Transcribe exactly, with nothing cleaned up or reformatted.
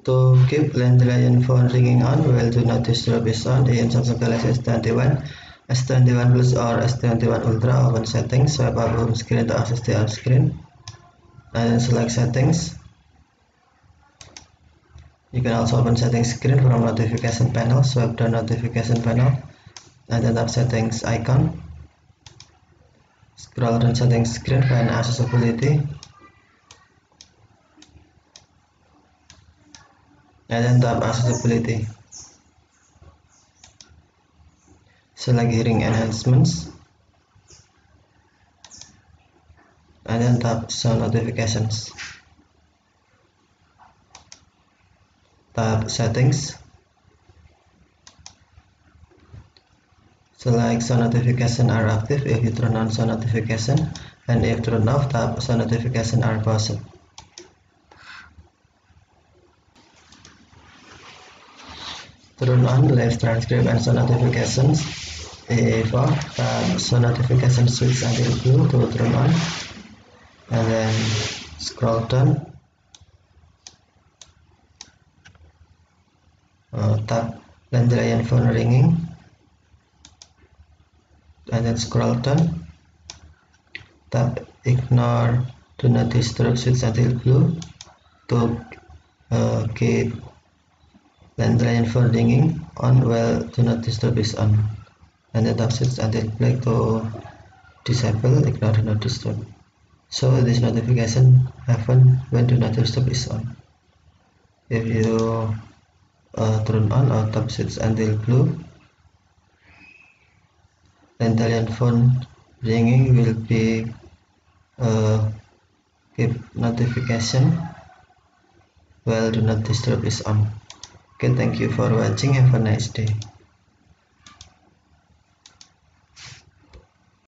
To keep landline phone ringing on while do not disturb is on, in Samsung Galaxy S twenty-one, S twenty-one Plus or S twenty-one Ultra, open settings, swipe up home screen to access the home screen, and then select settings. You can also open settings screen from notification panel, swipe down notification panel, and then tap settings icon. Scroll down settings screen, find accessibility, and then tap accessibility. Select hearing enhancements, and then tap sound notifications. Tap settings. Select sound notification are active if you turn on sound notification, and if turned off, tap sound notification are paused. Turn on live transcript and sound notifications. If off, tap sound notification switch until blue to turn on, and then scroll down. Uh, tap landline phone ringing, and then scroll down. Tap ignore do not disturb switch until blue to uh, keep landline phone ringing on while do not disturb is on, and then tap switch until black to disable ignore do not disturb. So this notification happen when do not disturb is on. If you uh, turn on or tap switch until blue, landline phone ringing will be uh, keep notification while do not disturb is on. Okay, thank you for watching. Have a nice day.